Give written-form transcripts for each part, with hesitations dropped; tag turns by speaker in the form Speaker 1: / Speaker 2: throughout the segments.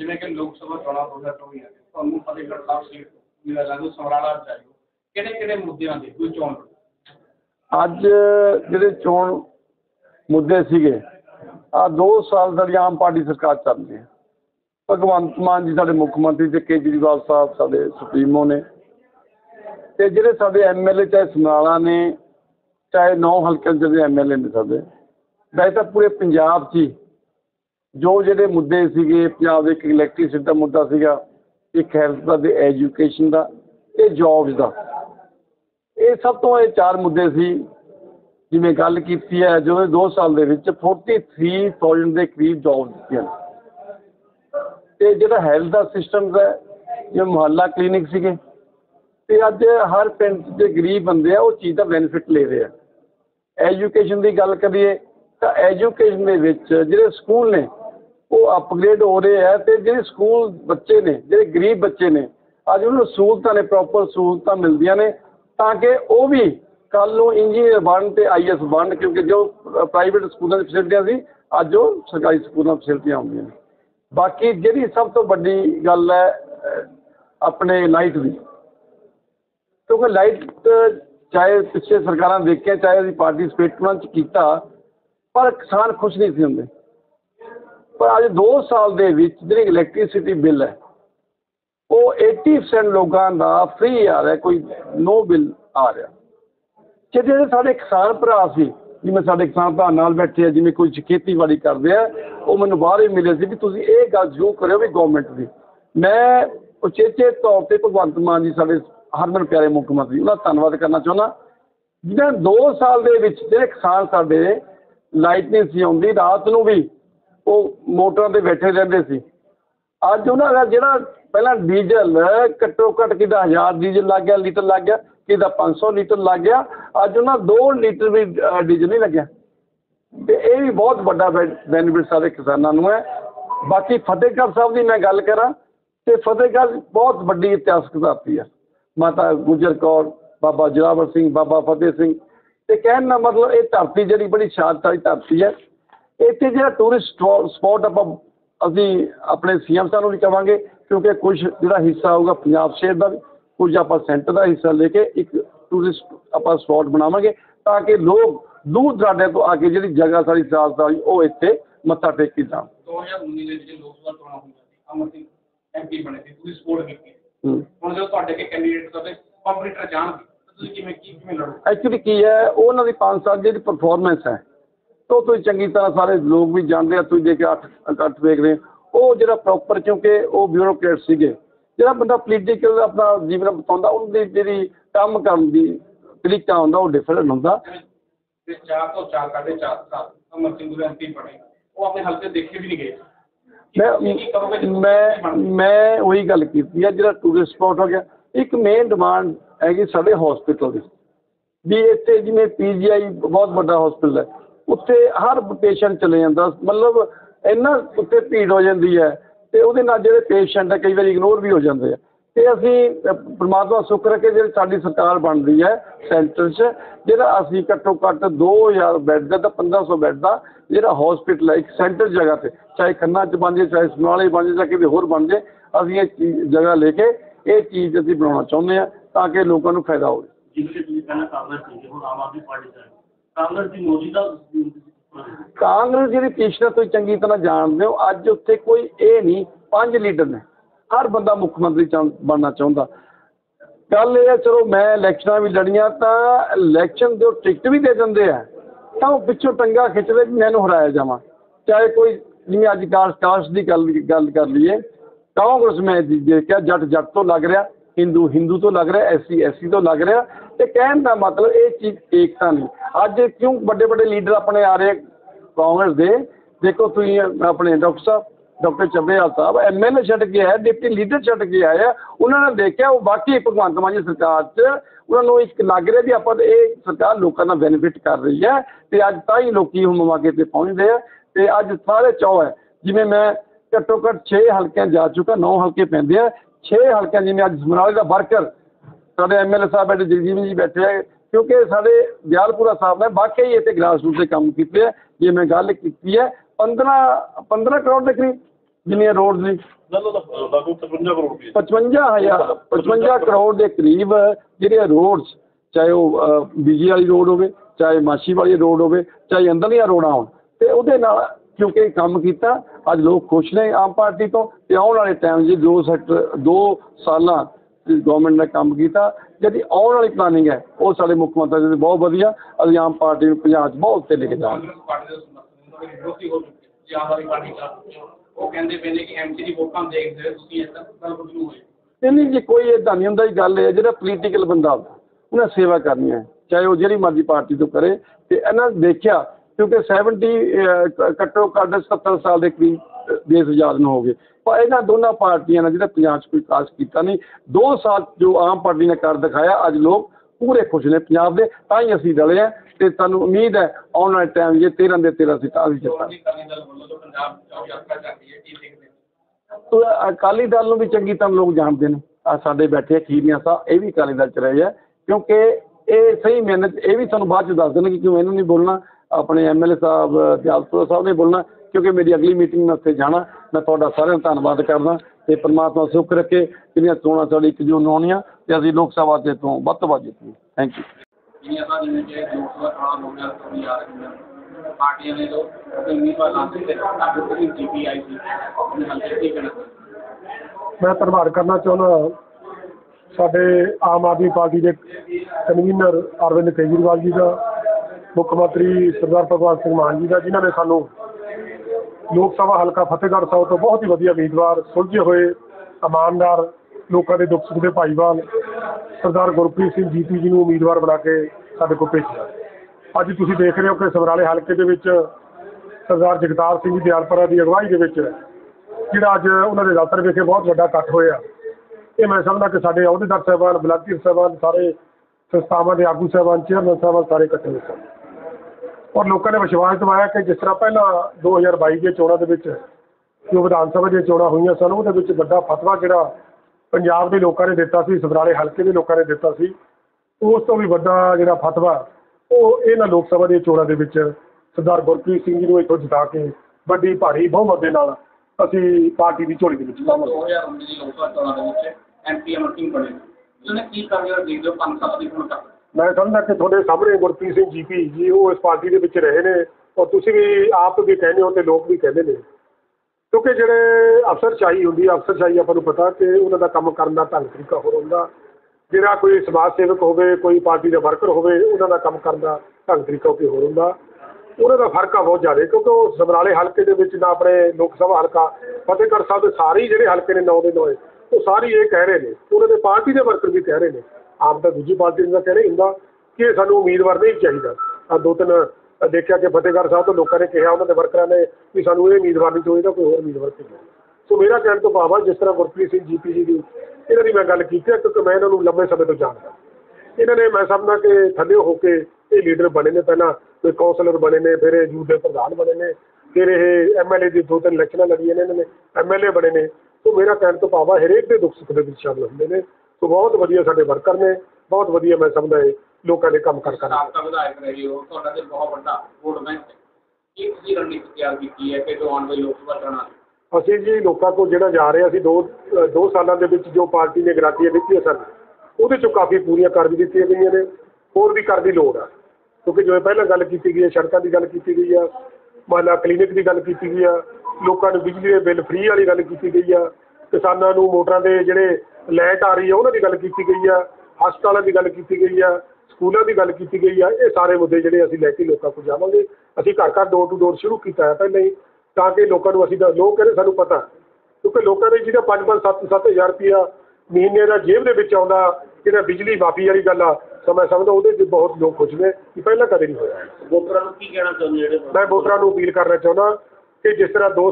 Speaker 1: ਜਿਵੇਂ ਕਿ ਲੋਕ ਸਭਾ ਚੋਣਾਂ 2024 ਆ ਤੁਹਾਨੂੰ ਫਤਿਹਗੜ੍ਹ ਸਾਹਿਬ ਸੀਟ ਮਿਲਿਆ ਲੱਗੂ ਸਮਰਾਲਾ ਜਾਇਓ ਕਿਹੜੇ ਮੁੱਦਿਆਂ ਦੇ ਕੋਈ ਚੋਣ
Speaker 2: ਅੱਜ ਜਿਹੜੇ ਚੋਣ ਮੁੱਦੇ ਸੀਗੇ ਆ 2 ਸਾਲ ਦੀ ਆਮ ਪਾਰਟੀ ਸਰਕਾਰ ਚੱਲ ਰਹੀ ਹੈ। ਭਗਵੰਤ ਮਾਨ ਜੀ ਸਾਡੇ ਮੁੱਖ ਮੰਤਰੀ ਤੇ ਕੇਜਰੀਵਾਲ ਸਾਹਿਬ ਸਾਡੇ ਸੁਪਰੀਮੋ ਨੇ ਤੇ ਜਿਹੜੇ ਸਾਡੇ MLA ਚਾਹੇ ਸਮਰਾਲਾ ਨੇ ਚਾਹੇ 9 ਹਲਕਿਆਂ ਦੇ MLA ਨੇ ਸਾਡੇ ਵੈਸੇ ਤਾਂ ਪੂਰੇ ਪੰਜਾਬ 'ਚ ਹੀ ਜੋ ਜਿਹੜੇ ਮੁੱਦੇ ਸੀਗੇ ਪੰਜਾਬ ਦੇ ਇੱਕ ਇਲੈਕਟ੍ਰੀਸਿਟੀ ਦਾ ਮੁੱਦਾ ਸੀਗਾ, ਇੱਕ ਹੈਲਥ ਦਾ ਤੇ ਐਜੂਕੇਸ਼ਨ ਦਾ ਤੇ ਜੌਬਸ ਦਾ, ਇਹ ਸਭ ਤੋਂ ਇਹ 4 ਮੁੱਦੇ ਸੀ। ਜਿਵੇਂ ਗੱਲ ਕੀਤੀ ਹੈ ਜੋ 2 ਸਾਲ ਦੇ ਵਿੱਚ 43,000 ਦੇ ਕਰੀਬ ਜੌਬ ਦਿੱਤੀਆਂ ਤੇ ਜਿਹੜਾ ਹੈਲਥ ਦਾ ਸਿਸਟਮ ਹੈ ਜਿਵੇਂ ਮੁਹੱਲਾ ਕਲੀਨਿਕ ਸੀਗੇ ਤੇ ਅੱਜ ਹਰ ਪਿੰਡ ਦੇ ਗਰੀਬ ਬੰਦੇ ਆ ਉਹ ਚੀਜ਼ ਦਾ ਬੈਨੀਫਿਟ ਲੈ ਰਹੇ ਆ। ਐਜੂਕੇਸ਼ਨ ਦੀ ਗੱਲ ਕਰੀਏ ਤਾਂ ਐਜੂਕੇਸ਼ਨ ਦੇ ਵਿੱਚ ਜਿਹੜੇ ਸਕੂਲ ਨੇ ਉਹ ਅਪਗ੍ਰੇਡ ਹੋ ਰਹੇ ਆ ਤੇ ਜਿਹੜੇ ਸਕੂਲ ਬੱਚੇ ਨੇ ਜਿਹੜੇ ਗਰੀਬ ਬੱਚੇ ਨੇ ਅੱਜ ਉਹਨਾਂ ਨੂੰ ਸਹੂਲਤਾਂ ਨੇ ਪ੍ਰੋਪਰ ਸਹੂਲਤਾਂ ਮਿਲਦੀਆਂ ਨੇ ਤਾਂ ਕਿ ਉਹ ਵੀ ਕੱਲ੍ਹ ਨੂੰ ਇੰਜੀਨੀਅਰ ਬਣਨ ਤੇ IAS ਬਣਨ, ਕਿਉਂਕਿ ਜੋ ਪ੍ਰਾਈਵੇਟ ਸਕੂਲਾਂ ਦੀ ਫੈਸਿਲਿਟੀਆਂ ਸੀ ਅੱਜ ਉਹ ਸਰਕਾਰੀ ਸਕੂਲਾਂ ਦੀ ਫੈਸਿਲਿਟੀਆਂ ਆਉਂਦੀਆਂ ਨੇ। ਬਾਕੀ ਜਿਹੜੀ ਸਭ ਤੋਂ ਵੱਡੀ ਗੱਲ ਹੈ ਆਪਣੇ ਲਾਈਟ ਦੀ, ਕਿਉਂਕਿ ਲਾਈਟ ਚਾਹੇ ਪਿੱਛੇ ਸਰਕਾਰਾਂ ਦੇਖਿਆ ਚਾਹੇ ਅਸੀਂ ਪਾਰਟੀਸਪੇਟ ਉਹਨਾਂ 'ਚ ਕੀਤਾ ਪਰ ਕਿਸਾਨ ਖੁਸ਼ ਨਹੀਂ ਸੀ ਹੁੰਦੇ। ਪਰ ਅੱਜ 2 ਸਾਲ ਦੇ ਵਿੱਚ ਜਿਹੜੀ ਇਲੈਕਟ੍ਰੀਸਿਟੀ ਬਿੱਲ ਹੈ ਉਹ 80% ਲੋਕਾਂ ਦਾ ਫ੍ਰੀ ਆ ਰਿਹਾ, ਕੋਈ ਨੋ ਬਿੱਲ ਆ ਰਿਹਾ। ਕਿ ਜਿਹੜੇ ਸਾਡੇ ਕਿਸਾਨ ਭਰਾ ਸੀ ਜਿਵੇਂ ਸਾਡੇ ਕਿਸਾਨ ਭਰਾ ਨਾਲ ਬੈਠੇ ਆ ਜਿਵੇਂ ਕੋਈ ਖੇਤੀਬਾੜੀ ਕਰਦੇ ਆ ਉਹ ਮੈਨੂੰ ਬਾਹਰ ਹੀ ਮਿਲੇ ਸੀ ਵੀ ਤੁਸੀਂ ਇਹ ਗੱਲ ਜ਼ਰੂਰ ਕਰਿਓ ਵੀ ਗੌਰਮੈਂਟ ਦੀ। ਮੈਂ ਉਚੇਚੇ ਤੌਰ 'ਤੇ ਭਗਵੰਤ ਮਾਨ ਜੀ ਸਾਡੇ ਹਰਮਨ ਪਿਆਰੇ ਮੁੱਖ ਮੰਤਰੀ ਉਹਨਾਂ ਦਾ ਧੰਨਵਾਦ ਕਰਨਾ ਚਾਹੁੰਦਾ ਜਿਹਨਾਂ 2 ਸਾਲ ਦੇ ਵਿੱਚ ਜਿਹੜੇ ਕਿਸਾਨ ਸਾਡੇ ਲਾਈਟ ਨਹੀਂ ਸੀ ਆਉਂਦੀ, ਰਾਤ ਨੂੰ ਵੀ ਉਹ ਮੋਟਰਾਂ 'ਤੇ ਬੈਠੇ ਰਹਿੰਦੇ ਸੀ। ਅੱਜ ਉਹਨਾਂ ਦਾ ਜਿਹੜਾ ਪਹਿਲਾਂ ਡੀਜ਼ਲ ਘੱਟੋ ਘੱਟ ਕਿਦਾ 1000 ਡੀਜ਼ਲ ਲੱਗ ਗਿਆ, ਲੀਟਰ ਲੱਗ ਗਿਆ, ਕਿਦਾ 500 ਲੀਟਰ ਲੱਗ ਗਿਆ, ਅੱਜ ਉਹਨਾਂ 2 ਲੀਟਰ ਵੀ ਡੀਜ਼ਲ ਨਹੀਂ ਲੱਗਿਆ ਤੇ ਇਹ ਵੀ ਬਹੁਤ ਵੱਡਾ ਬੈਨੀਫਿਟ ਸਾਰੇ ਕਿਸਾਨਾਂ ਨੂੰ ਹੈ। ਬਾਕੀ ਫਤਿਹਗੜ੍ਹ ਸਾਹਿਬ ਦੀ ਮੈਂ ਗੱਲ ਕਰਾਂ ਤੇ ਫਤਿਹਗੜ੍ਹ ਬਹੁਤ ਵੱਡੀ ਇਤਿਹਾਸਕ ਧਰਤੀ ਹੈ। ਮਾਤਾ ਗੁਜਰ ਕੌਰ, ਬਾਬਾ ਜ਼ੋਰਾਵਰ ਸਿੰਘ, ਬਾਬਾ ਫਤਿਹ ਸਿੰਘ ਤੇ ਕਹਿਣ ਦਾ ਮਤਲਬ ਇਹ ਧਰਤੀ ਜਿਹੜੀ ਬੜੀ ਸ਼ਾਨਦਾਰ ਵਾਲੀ ਧਰਤੀ ਹੈ। ਇੱਥੇ ਜਿਹੜਾ ਟੂਰਿਸਟ ਸਪੋਟ ਅਸੀਂ ਆਪਣੇ CM ਸਾਹਿਬ ਨੂੰ ਵੀ ਕਹਾਂਗੇ ਕਿਉਂਕਿ ਕੁਝ ਜਿਹੜਾ ਹਿੱਸਾ ਹੋਊਗਾ ਪੰਜਾਬ ਸ਼ਹਿਰ ਦਾ ਵੀ, ਕੁਝ ਆਪਾਂ ਸੈਂਟਰ ਦਾ ਹਿੱਸਾ ਲੈ ਕੇ ਇੱਕ ਟੂਰਿਸਟ ਆਪਾਂ ਸਪੋਟ ਬਣਾਵਾਂਗੇ ਤਾਂ ਕਿ ਲੋਕ ਦੂਰ ਦਰਾਡੇ ਤੋਂ ਆ ਕੇ ਜਿਹੜੀ ਜਗ੍ਹਾ ਸਾਡੀ ਸਾਰੀ ਉਹ ਇੱਥੇ ਮੱਥਾ ਟੇਕ ਕੇ ਜਾਣ।
Speaker 1: 2019 ਦੇ ਵਿੱਚ ਲੋਕ ਸਭਾ ਚੋਣਾਂ ਹੋਈਆਂ ਸੀ, ਅਮਰ ਸਿੰਘ MP ਬਣੇ ਸੀ, ਤੁਸੀਂ ਸਪੋਰਟ ਕੀਤੀ। ਹੁਣ ਜਦੋਂ ਤੁਹਾਡੇ ਕੇ ਕੈਂਡੀਡੇਟ ਸਾਡੇ ਕੰਪੀਟੀਟਰ ਜਾਣਗੇ ਤੁਸੀਂ ਕਿਵੇਂ ਲੜੋ? ਐਕਚੁਅਲੀ ਕੀ ਹੈ ਉਹਨਾਂ ਦੀ 5 ਸਾਲ ਜਿਹੜੀ ਪਰਫਾਰਮੈਂਸ ਹੈ तो ਤੁਸੀਂ ਚੰਗੀ ਤਰ੍ਹਾਂ ਸਾਰੇ ਲੋਕ ਵੀ ਜਾਣਦੇ ਆ, ਤੁਸੀਂ ਦੇਖ ਕੇ ਇਕੱਠ ਵੇਖ ਰਹੇ ਉਹ ਜਿਹੜਾ ਪ੍ਰੋਪਰ ਕਿਉਂਕਿ ਉਹ ਬਿਊਰੋਕਰੇਟ ਸੀਗੇ। ਜਿਹੜਾ ਬੰਦਾ ਪੋਲੀਟੀਕਲ ਆਪਣਾ ਜੀਵਨ ਬਤਾਉਂਦਾ ਉਹਦੀ ਜਿਹੜੀ ਕੰਮ ਕਰਨ ਦੀ ਤਰੀਕਾ ਹੁੰਦਾ ਉਹ ਡਿਫਰੈਂਟ ਹੁੰਦਾ। 4 ਤੋਂ 4 ਸਾਢੇ 4 ਸਾਲ ਅਮਰ ਸਿੰਘ MP ਬਣੇ, ਉਹ ਆਪਣੇ ਹਲਕੇ ਦੇਖੇ ਵੀ ਨਹੀਂ ਗਏ। ਮੈਂ ਉਹੀ ਗੱਲ ਕੀਤੀ ਹੈ ਜਿਹੜਾ ਟੂਰਿਸਟ ਸਪੋਟ ਹੋ ਗਿਆ। ਇੱਕ ਮੇਨ ਡਿਮਾਂਡ ਹੈਗੀ ਸਾਡੇ ਹੌਸਪੀਟਲ ਦੀ ਵੀ ਇੱਥੇ ਜਿਵੇਂ PGI ਬਹੁਤ ਵੱਡਾ ਹੌਸਪੀਟਲ ਹੈ, ਉੱਥੇ ਹਰ ਪੇਸ਼ੈਂਟ ਚਲੇ ਜਾਂਦਾ, ਮਤਲਬ ਇੰਨਾ ਉੱਥੇ ਭੀੜ ਹੋ ਜਾਂਦੀ ਹੈ ਅਤੇ ਉਹਦੇ ਨਾਲ ਜਿਹੜੇ ਪੇਸ਼ੈਂਟ ਹੈ ਕਈ ਵਾਰੀ ਇਗਨੋਰ ਵੀ ਹੋ ਜਾਂਦੇ ਆ। ਅਤੇ ਅਸੀਂ ਪਰਮਾਤਮਾ ਸੁੱਖ ਰੱਖੇ ਜਿਹੜੀ ਸਾਡੀ ਸਰਕਾਰ ਬਣਦੀ ਹੈ ਸੈਂਟਰ 'ਚ ਜਿਹੜਾ ਅਸੀਂ ਘੱਟੋ ਘੱਟ 2000 ਬੈੱਡ ਦਾ ਤਾਂ 1500 ਬੈੱਡ ਦਾ ਜਿਹੜਾ ਹੌਸਪੀਟਲ ਹੈ ਇੱਕ ਸੈਂਟਰ ਜਗ੍ਹਾ 'ਤੇ, ਚਾਹੇ ਖੰਨਾ 'ਚ ਬਣ ਜਾਏ ਚਾਹੇ ਸਮਰਾਲੇ ਬਣ ਜਾਏ ਜਾਂ ਕਿਤੇ ਹੋਰ ਬਣ ਜਾਏ, ਅਸੀਂ ਇਹ ਜਗ੍ਹਾ ਲੈ ਕੇ ਇਹ ਚੀਜ਼ ਅਸੀਂ ਬਣਾਉਣਾ ਚਾਹੁੰਦੇ ਹਾਂ ਤਾਂ ਕਿ ਲੋਕਾਂ ਨੂੰ ਫਾਇਦਾ ਹੋਵੇ।
Speaker 3: ਜਿਵੇਂ ਕਿ ਤੁਸੀਂ ਪਹਿਲਾਂ ਕਾਂਗਰਸ ਸੀਗੇ, ਹੁਣ ਆਮ ਆਦਮੀ ਪਾਰਟੀ 'ਚ ਕਾਂਗਰਸ ਦੀ ਮੌਜੂਦਾ
Speaker 2: ਕਾਂਗਰਸ ਜਿਹੜੀ ਪਿਛਲੇ ਤੁਸੀਂ ਚੰਗੀ ਤਰ੍ਹਾਂ ਜਾਣਦੇ ਹੋ ਅੱਜ ਉੱਥੇ ਕੋਈ ਇਹ ਨਹੀਂ 5 ਲੀਡਰ ਨੇ, ਹਰ ਬੰਦਾ ਮੁੱਖ ਮੰਤਰੀ ਬਣਨਾ ਚਾਹੁੰਦਾ। ਗੱਲ ਇਹ ਹੈ ਚਲੋ ਮੈਂ ਇਲੈਕਸ਼ਨਾਂ ਵੀ ਲੜੀਆਂ ਤਾਂ ਇਲੈਕਸ਼ਨ ਦੇ ਟਿਕਟ ਵੀ ਦੇ ਦਿੰਦੇ ਆ ਤਾਂ ਉਹ ਪਿੱਛੋਂ ਟੰਗਾ ਖਿੱਚਦੇ ਵੀ ਮੈਨੂੰ ਹਰਾਇਆ ਜਾਵਾਂ। ਚਾਹੇ ਕੋਈ ਜਿਵੇਂ ਅੱਜ ਕਾਸਟ ਦੀ ਗੱਲ ਕਰ ਲਈਏ, ਕਾਂਗਰਸ ਮੈਂ ਦੇਖਿਆ ਜੱਟ ਤੋਂ ਲੱਗ ਰਿਹਾ, ਹਿੰਦੂ ਤੋਂ ਲੱਗ ਰਿਹਾ, SC ਤੋਂ ਲੱਗ ਰਿਹਾ ਅਤੇ ਕਹਿਣ ਦਾ ਮਤਲਬ ਇਹ ਚੀਜ਼ ਏਕਤਾ ਨਹੀਂ। ਅੱਜ ਕਿਉਂ ਵੱਡੇ ਲੀਡਰ ਆਪਣੇ ਆ ਰਹੇ ਕਾਂਗਰਸ ਦੇ, ਦੇਖੋ ਤੁਸੀਂ ਆਪਣੇ ਡਾਕਟਰ ਚੱਬੇਵਾਲ ਸਾਹਿਬ MLA ਛੱਡ ਕੇ ਆਏ, ਡਿਪਟੀ ਲੀਡਰ ਛੱਡ ਕੇ ਆਏ ਆ, ਉਹਨਾਂ ਨੇ ਦੇਖਿਆ ਉਹ ਵਾਕਈ ਭਗਵੰਤ ਮਾਨ ਜੀ ਸਰਕਾਰ 'ਚ ਉਹਨਾਂ ਨੂੰ ਇੱਕ ਲੱਗ ਰਿਹਾ ਵੀ ਆਪਾਂ ਇਹ ਸਰਕਾਰ ਲੋਕਾਂ ਦਾ ਬੈਨੀਫਿਟ ਕਰ ਰਹੀ ਹੈ ਅਤੇ ਅੱਜ ਤਾਂ ਹੀ ਲੋਕ ਹੁਣ ਮੌਕੇ 'ਤੇ ਪਹੁੰਚਦੇ ਆ ਅਤੇ ਅੱਜ ਸਾਰੇ ਚਾਅ ਹੈ। ਜਿਵੇਂ ਮੈਂ ਘੱਟੋ ਘੱਟ 6 ਹਲਕਿਆਂ ਜਾ ਚੁੱਕਾ, 9 ਹਲਕੇ ਪੈਂਦੇ ਆ, 6 ਹਲਕਿਆਂ ਜਿਵੇਂ ਅੱਜ ਸਮਰਾਲੇ ਦਾ ਵਰਕਰ ਸਾਡੇ MLA ਸਾਹਿਬ ਬੈਠੇ, ਜਗਜੀਵਨ ਜੀ ਬੈਠੇ ਹੈ ਕਿਉਂਕਿ ਸਾਡੇ ਦਿਆਲਪੁਰਾ ਸਾਹਿਬ ਨੇ ਵਾਕਈ ਇੱਥੇ ਗ੍ਰਾਸ ਰੂਟ ਦੇ ਕੰਮ ਕੀਤੇ ਹੈ। ਜੇ ਮੈਂ ਗੱਲ ਕੀਤੀ ਹੈ 15 ਕਰੋੜ ਦੇ ਕਰੀਬ
Speaker 1: ਜਿੰਨੀਆਂ ਰੋਡ ਨੇ
Speaker 3: ਲਗਭਗ 55 ਕਰੋੜ ਰੁਪਏ
Speaker 1: 55 ਕਰੋੜ ਦੇ ਕਰੀਬ ਜਿਹੜੇ ਰੋਡਸ, ਚਾਹੇ ਉਹ ਬੀਜੀ ਵਾਲੀ ਰੋਡ ਹੋਵੇ, ਚਾਹੇ ਮਾਛੀ ਵਾਲੀ ਰੋਡ ਹੋਵੇ, ਚਾਹੇ ਅੰਦਰਲੀਆਂ ਰੋਡਾਂ ਹੋਣ, ਤੇ ਉਹਦੇ ਨਾਲ ਕਿਉਂਕਿ ਕੰਮ ਕੀਤਾ ਅੱਜ ਲੋਕ ਖੁਸ਼ ਨੇ ਆਮ ਪਾਰਟੀ ਤੋਂ। ਤੇ ਆਉਣ ਵਾਲੇ ਟਾਈਮ 'ਚ 2 ਸਾਲਾਂ ਗੌਰਮੈਂਟ ਨੇ ਕੰਮ ਕੀਤਾ, ਜਿਹੜੀ ਆਉਣ ਵਾਲੀ ਪਲਾਨਿੰਗ ਹੈ ਉਹ ਸਾਡੇ ਮੁੱਖ ਮੰਤਰੀ ਦੀ ਬਹੁਤ ਵਧੀਆ। ਅਸੀਂ ਆਮ ਪਾਰਟੀ ਨੂੰ ਪੰਜਾਬ 'ਚ ਬਹੁਤ ਉੱਤੇ ਲੈ ਕੇ ਜਾਵਾਂਗੇ।
Speaker 3: ਉਹ ਕਹਿੰਦੇ ਪਏ ਨੇ ਕਿ ਐਮਸੀ ਦੀ ਵੋਟਾਂ ਦੇਖਦੇ ਤੁਸੀਂ ਇਸ ਤਰ੍ਹਾਂ ਕੁਝ ਨਹੀਂ ਹੋਏ।
Speaker 1: ਨਹੀਂ ਜੀ, ਕੋਈ ਇੱਦਾਂ ਨਹੀਂ ਹੁੰਦਾ। ਗੱਲ ਹੈ ਜਿਹੜਾ ਪੋਲੀਟੀਕਲ ਬੰਦਾ ਹੁੰਦਾ ਉਹਨੇ ਸੇਵਾ ਕਰਨੀ ਹੈ, ਚਾਹੇ ਉਹ ਜਿਹੜੀ ਮਰਜ਼ੀ ਪਾਰਟੀ ਤੋਂ ਕਰੇ। ਤੇ ਇਹਨਾਂ ਨੇ ਦੇਖਿਆ ਕਿਉਂਕਿ 70 ਘੱਟੋ ਘੱਟ 70 ਸਾਲ ਦੇ ਕਰੀਬ ਦੇਸ਼ ਆਜ਼ਾਦ ਨੂੰ ਹੋ ਗਏ, ਪਰ ਇਹਨਾਂ ਦੋਨਾਂ ਪਾਰਟੀਆਂ ਨੇ ਜਿਹੜਾ ਪੰਜਾਬ 'ਚ ਕੋਈ ਵਿਕਾਸ ਕੀਤਾ ਨਹੀਂ। 2 ਸਾਲ ਜੋ ਆਮ ਪਾਰਟੀ ਨੇ ਕਰ ਦਿਖਾਇਆ, ਅੱਜ ਲੋਕ ਪੂਰੇ ਖੁਸ਼ ਨੇ ਪੰਜਾਬ ਦੇ। ਤਾਂ ਹੀ ਅਸੀਂ ਡਲੇ ਹਾਂ ਤੇ ਸਾਨੂੰ ਉਮੀਦ ਹੈ ਆਉਣ ਵਾਲੇ ਟਾਈਮ 'ਚ 13 ਦੇ 13 ਸੀਟਾਂ ਅਸੀਂ ਜਿੱਤਾਂਗੇ। ਅਕਾਲੀ ਦਲ ਨੂੰ ਵੀ ਚੰਗੀ ਤਰ੍ਹਾਂ ਲੋਕ ਜਾਣਦੇ ਨੇ। ਸਾਡੇ ਬੈਠੇ ਖੀਰੀਆਂ ਸਾਹਿਬ, ਇਹ ਵੀ ਅਕਾਲੀ ਦਲ 'ਚ ਰਹੇ ਆ, ਕਿਉਂਕਿ ਇਹ ਸਹੀ ਮਿਹਨਤ। ਇਹ ਵੀ ਤੁਹਾਨੂੰ ਬਾਅਦ 'ਚ ਦੱਸ ਦੇਣਗੇ ਕਿ ਮੈਨੂੰ ਨਹੀਂ ਬੋਲਣਾ, ਆਪਣੇ ਐਮਐਲਏ ਸਾਹਿਬ ਦਿਆਲਪੁਰ ਸਾਹਿਬ ਨੇ ਬੋਲਣਾ, ਕਿਉਂਕਿ ਮੇਰੀ ਅਗਲੀ ਮੀਟਿੰਗ ਮੈਂ ਉੱਥੇ ਜਾਣਾ। ਮੈਂ ਤੁਹਾਡਾ ਸਾਰਿਆਂ ਦਾ ਧੰਨਵਾਦ ਕਰਦਾ ਤੇ ਪਰਮਾਤਮਾ ਸੁੱਖ ਰੱਖੇ। ਜਿਹੜੀਆਂ ਚੋਣਾਂ ਸਾਡੀ 1 ਜੂਨ ਨੂੰ ਆਉਣੀਆਂ ਤੇ ਅਸੀਂ ਲੋਕ ਸਭਾ ਦੇ ਤੋਂ ਵੱਧ ਤੋਂ ਵੱਧ ਜਿੱਤੀਏ। Thank you.
Speaker 3: ਪਾਰਟੀਆਂ ਨੇ ਜੋ ਉਮੀਦਵਾਰ ਲਾਂਦੇ ਤੇ ਅੱਜ ਜੀਪੀ ਆਈ ਸੀ ਉਹਨੇ ਹਲਕੇ ਕੀ ਕਹਿਣਾ।
Speaker 4: ਮੈਂ ਧੰਨਵਾਦ ਕਰਨਾ ਚਾਹੁੰਦਾ ਸਾਡੇ ਆਮ ਆਦਮੀ ਪਾਰਟੀ ਦੇ ਕਨਵੀਨਰ ਅਰਵਿੰਦ ਕੇਜਰੀਵਾਲ ਜੀ ਦਾ, ਮੁੱਖ ਮੰਤਰੀ ਸਰਦਾਰ ਭਗਵੰਤ ਸਿੰਘ ਮਾਨ ਜੀ ਦਾ, ਜਿਨ੍ਹਾਂ ਨੇ ਸਾਨੂੰ ਲੋਕ ਸਭਾ ਹਲਕਾ ਫਤਿਹਗੜ੍ਹ ਸਾਹਿਬ ਤੋਂ ਬਹੁਤ ਹੀ ਵਧੀਆ ਉਮੀਦਵਾਰ, ਸੁਲਝੇ ਹੋਏ, ਇਮਾਨਦਾਰ, ਲੋਕਾਂ ਦੇ ਦੁੱਖ ਸੁੱਖ ਦੇ ਭਾਈਵਾਲ ਸਰਦਾਰ ਗੁਰਪ੍ਰੀਤ ਸਿੰਘ ਜੀਪੀ ਜੀ ਨੂੰ ਉਮੀਦਵਾਰ ਬਣਾ ਕੇ ਸਾਡੇ ਕੋਲ ਭੇਜਿਆ। ਅੱਜ ਤੁਸੀਂ ਦੇਖ ਰਹੇ ਹੋ ਕਿ ਸਮਰਾਲੇ ਹਲਕੇ ਦੇ ਵਿੱਚ ਸਰਦਾਰ ਜਗਤਾਰ ਸਿੰਘ ਜੀ ਦਿਆਲਪੁਰਾ ਦੀ ਅਗਵਾਈ ਦੇ ਵਿੱਚ ਜਿਹੜਾ ਅੱਜ ਉਹਨਾਂ ਦੇ ਦਫ਼ਤਰ ਵਿਖੇ ਬਹੁਤ ਵੱਡਾ ਇਕੱਠ ਹੋਇਆ। ਇਹ ਮੈਂ ਸਮਝਦਾ ਕਿ ਸਾਡੇ ਅਹੁਦੇਦਾਰ ਸਾਹਿਬਾਨ, ਵਲੰਟੀਅਰ ਸਾਹਿਬਾਨ, ਸਾਰੇ ਸੰਸਥਾਵਾਂ ਦੇ ਆਗੂ ਸਾਹਿਬਾਨ, ਚੇਅਰਮੈਨ ਸਾਹਿਬਾਨ ਸਾਰੇ ਇਕੱਠੇ ਹੋਏ ਸਨ ਔਰ ਲੋਕਾਂ ਨੇ ਵਿਸ਼ਵਾਸ ਦਿਵਾਇਆ ਕਿ ਜਿਸ ਤਰ੍ਹਾਂ ਪਹਿਲਾਂ 2022 ਦੀਆਂ ਚੋਣਾਂ ਦੇ ਵਿੱਚ ਜੋ ਵਿਧਾਨ ਸਭਾ ਦੀਆਂ ਚੋਣਾਂ ਹੋਈਆਂ ਸਨ, ਉਹਦੇ ਵਿੱਚ ਵੱਡਾ ਫਤਵਾ ਜਿਹੜਾ ਪੰਜਾਬ ਦੇ ਲੋਕਾਂ ਨੇ ਦਿੱਤਾ ਸੀ, ਸਮਰਾਲੇ ਹਲਕੇ ਦੇ ਲੋਕਾਂ ਨੇ ਦਿੱਤਾ ਸੀ, ਉਸ ਤੋਂ ਵੀ ਵੱਡਾ ਜਿਹੜਾ ਫਤਵਾ ਉਹ ਇਹਨਾਂ ਲੋਕ ਸਭਾ ਦੀਆਂ ਚੋਣਾਂ ਦੇ ਵਿੱਚ ਸਰਦਾਰ ਗੁਰਪ੍ਰੀਤ ਸਿੰਘ ਜੀ ਨੂੰ ਇੱਥੋਂ ਜਿਤਾ ਕੇ ਵੱਡੀ ਭਾਰੀ ਬਹੁਮਤ ਦੇ ਨਾਲ ਅਸੀਂ ਪਾਰਟੀ ਦੀ ਝੋਲੀ ਦੇ ਵਿੱਚ ਪਾਵਾਂਗੇ।
Speaker 3: 2019 ਦੀ ਲੋਕ ਸਭਾ ਚੋਣਾਂ ਦੇ ਵਿੱਚ ਐਮਪੀ ਅਮਰਜੀਤ ਬਣੇ, ਉਹਨੇ ਕੀ ਕਾਰਗੁਜ਼ਾਰੀ ਦੇਖਦੇ ਹੋ 5 ਸਾਲ ਦੀ ਹੁਣ ਤੱਕ?
Speaker 4: ਮੈਂ ਸਮਝਦਾ ਕਿ ਤੁਹਾਡੇ ਸਾਹਮਣੇ ਗੁਰਪ੍ਰੀਤ ਸਿੰਘ ਜੀਪੀ ਜੀ ਉਹ ਇਸ ਪਾਰਟੀ ਦੇ ਵਿੱਚ ਰਹੇ ਨੇ ਔਰ ਤੁਸੀਂ ਵੀ ਆਪ ਵੀ ਕਹਿੰਦੇ ਹੋ ਤੇ ਲੋਕ ਵੀ ਕਹਿੰਦੇ ਨੇ, ਕਿਉਂਕਿ ਜਿਹੜੇ ਅਫਸਰਸ਼ਾਹੀ ਹੁੰਦੀ ਹੈ, ਅਫਸਰਸ਼ਾਹੀ ਆਪਾਂ ਨੂੰ ਪਤਾ ਕਿ ਉਹਨਾਂ ਦਾ ਕੰਮ ਕਰਨ ਦਾ ਢੰਗ ਤਰੀਕਾ ਹੋਰ ਹੁੰਦਾ। ਜਿਹੜਾ ਕੋਈ ਸਮਾਜ ਸੇਵਕ ਹੋਵੇ, ਕੋਈ ਪਾਰਟੀ ਦਾ ਵਰਕਰ ਹੋਵੇ, ਉਹਨਾਂ ਦਾ ਕੰਮ ਕਰਨ ਦਾ ਢੰਗ ਤਰੀਕਾ ਕੋਈ ਹੋਰ ਹੁੰਦਾ। ਉਹਨਾਂ ਦਾ ਫਰਕ ਆ ਬਹੁਤ ਜ਼ਿਆਦਾ, ਕਿਉਂਕਿ ਉਹ ਸਮਰਾਲੇ ਹਲਕੇ ਦੇ ਵਿੱਚ ਨਾ ਆਪਣੇ ਲੋਕ ਸਭਾ ਹਲਕਾ ਫਤਿਹਗੜ੍ਹ ਸਾਹਿਬ ਦੇ ਸਾਰੇ ਜਿਹੜੇ ਹਲਕੇ ਨੇ 9 ਦੇ 9 ਉਹ ਸਾਰੇ ਇਹ ਕਹਿ ਰਹੇ ਨੇ, ਉਹਨਾਂ ਦੇ ਪਾਰਟੀ ਦੇ ਵਰਕਰ ਵੀ ਕਹਿ ਰਹੇ ਨੇ, ਆਪ ਤਾਂ ਦੂਜੀ ਪਾਰਟੀ ਦਾ ਕਹਿ ਰਹੇ ਹੁੰਦਾ ਕਿ ਸਾਨੂੰ ਉਮੀਦਵਾਰ ਨਹੀਂ ਚਾਹੀਦਾ। 2-3 ਦੇਖਿਆ ਕਿ ਫਤਿਹਗੜ੍ਹ ਸਾਹਿਬ ਤੋਂ ਲੋਕਾਂ ਨੇ ਕਿਹਾ, ਉਹਨਾਂ ਦੇ ਵਰਕਰਾਂ ਨੇ ਵੀ ਸਾਨੂੰ ਇਹ ਉਮੀਦਵਾਰ ਨਹੀਂ ਚਾਹੀਦਾ, ਕੋਈ ਹੋਰ ਉਮੀਦਵਾਰ ਭੇਜੋ। ਸੋ ਮੇਰਾ ਕਹਿਣ ਤੋਂ ਭਾਵ ਆ ਜਿਸ ਤਰ੍ਹਾਂ ਗੁਰਪ੍ਰੀਤ ਸਿੰਘ ਜੀਪੀ ਜੀ ਦੀ ਇਹਨਾਂ ਦੀ ਮੈਂ ਗੱਲ ਕੀਤੀ ਹੈ, ਕਿਉਂਕਿ ਮੈਂ ਇਹਨਾਂ ਨੂੰ ਲੰਬੇ ਸਮੇਂ ਤੋਂ ਜਾਣਦਾ। ਇਹਨਾਂ ਨੇ ਮੈਂ ਸਮਝਦਾ ਕਿ ਥੱਲੇ ਹੋ ਕੇ ਇਹ ਲੀਡਰ ਬਣੇ ਨੇ, ਪਹਿਲਾਂ ਕੋਈ ਕੌਂਸਲਰ ਬਣੇ ਨੇ, ਫਿਰ ਇਹ ਯੂਥ ਦੇ ਪ੍ਰਧਾਨ ਬਣੇ ਨੇ, ਫਿਰ ਇਹ ਐਮਐਲਏ ਦੀ 2-3 ਇਲੈਕਸ਼ਨਾਂ ਲੜੀਆਂ ਨੇ, ਇਹਨਾਂ ਨੇ ਐਮਐਲਏ ਬਣੇ ਨੇ। ਸੋ ਮੇਰਾ ਕਹਿਣ ਤੋਂ ਭਾਵ ਆ ਹਰੇਕ ਦੇ ਦੁੱਖ ਸੁੱਖ ਦੇ ਵਿੱਚ ਸ਼ਾਮਲ ਹੁੰਦੇ ਨੇ। ਸੋ ਬਹੁਤ ਵਧੀਆ ਸਾਡੇ ਵਰਕਰ ਨੇ, ਬਹੁਤ ਵਧੀਆ ਮੈਂ ਸਮਝਦਾ ਇਹ ਲੋਕਾਂ ਦੇ ਕੰਮ ਕਰ
Speaker 3: ਆਪਕਾ ਵਿਧਾਇਕ ਰਹੇ ਹੋ, ਤੁਹਾਡਾ ਤੇ ਬਹੁਤ ਵੱਡਾ ਵੋਟ ਬੈਂਕ ਹੈ, ਕੀ ਤੁਸੀਂ ਰਣਨੀਤੀ ਤਿਆਰ ਕੀਤੀ ਹੈ ਕਿ ਜੋ ਆਉਣ ਵਾਲੀ ਲੋਕ ਸਭਾ ਚੋਣਾਂ
Speaker 4: ਅਸੀਂ ਜੀ ਲੋਕਾਂ ਕੋਲ ਜਿਹੜਾ ਜਾ ਰਹੇ ਅਸੀਂ 2 ਸਾਲਾਂ ਦੇ ਵਿੱਚ ਜੋ ਪਾਰਟੀ ਨੇ ਗਰੰਟੀਆਂ ਦਿੱਤੀਆਂ ਸਨ ਉਹਦੇ 'ਚੋਂ ਕਾਫੀ ਪੂਰੀਆਂ ਕਰ ਵੀ ਦਿੱਤੀਆਂ ਗਈਆਂ ਨੇ, ਹੋਰ ਵੀ ਕਰਨ ਦੀ ਲੋੜ ਆ। ਕਿਉਂਕਿ ਜਿਵੇਂ ਪਹਿਲਾਂ ਗੱਲ ਕੀਤੀ ਗਈ ਹੈ, ਸੜਕਾਂ ਦੀ ਗੱਲ ਕੀਤੀ ਗਈ ਆ, ਮਹੱਲਾ ਕਲੀਨਿਕ ਦੀ ਗੱਲ ਕੀਤੀ ਗਈ ਆ, ਲੋਕਾਂ ਨੂੰ ਬਿਜਲੀ ਦੇ ਬਿੱਲ ਫ੍ਰੀ ਵਾਲੀ ਗੱਲ ਕੀਤੀ ਗਈ ਆ, ਕਿਸਾਨਾਂ ਨੂੰ ਮੋਟਰਾਂ ਦੇ ਜਿਹੜੇ ਲਾਈਟ ਆ ਰਹੀ ਆ ਉਹਨਾਂ ਦੀ ਗੱਲ ਕੀਤੀ ਗਈ ਆ, ਹਸਪਤਾਲਾਂ ਦੀ ਗੱਲ ਕੀਤੀ ਗਈ ਆ, ਸਕੂਲਾਂ ਦੀ ਗੱਲ ਕੀਤੀ ਗਈ ਆ। ਇਹ ਸਾਰੇ ਮੁੱਦੇ ਜਿਹੜੇ ਅਸੀਂ ਲੈ ਕੇ ਲੋਕਾਂ ਕੋਲ ਜਾਵਾਂਗੇ। ਅਸੀਂ ਘਰ ਘਰ ਡੋਰ ਟੂ ਡੋਰ ਸ਼ੁਰੂ ਕੀਤਾ ਹੈ ਪਹਿਲਾਂ ਹੀ, ਤਾਂ ਕਿ ਲੋਕਾਂ ਨੂੰ ਅਸੀਂ ਲੋਕ ਕਹਿੰਦੇ ਸਾਨੂੰ ਪਤਾ, ਕਿਉਂਕਿ ਲੋਕਾਂ ਦੇ ਜਿਹੜਾ 5-5, 7-7 ਹਜ਼ਾਰ ਰੁਪਇਆ ਮਹੀਨੇ ਦਾ ਜੇਬ ਦੇ ਵਿੱਚ ਆਉਂਦਾ, ਜਿਹੜਾ ਬਿਜਲੀ ਮਾਫੀ ਵਾਲੀ ਗੱਲ ਆ, ਤਾਂ ਮੈਂ ਸਮਝਦਾ ਉਹਦੇ 'ਚ ਬਹੁਤ ਲੋਕ ਖੁਸ਼ ਨੇ ਕਿ ਪਹਿਲਾਂ ਕਦੇ ਨਹੀਂ ਹੋਇਆ।
Speaker 3: ਵੋਟਰਾਂ ਨੂੰ ਕੀ ਕਹਿਣਾ ਚਾਹੁੰਦੇ ਜਿਹੜੇ?
Speaker 4: ਮੈਂ ਵੋਟਰਾਂ ਨੂੰ ਅਪੀਲ ਕਰਨਾ ਚਾਹੁੰਦਾ ਕਿ ਜਿਸ ਤਰ੍ਹਾਂ 2